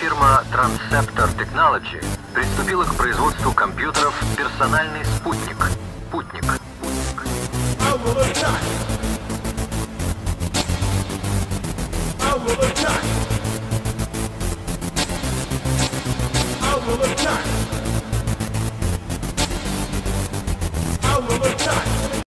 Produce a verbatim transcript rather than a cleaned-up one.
Фирма Transceptor Technology приступила к производству компьютеров «Персональный спутник» «Путник».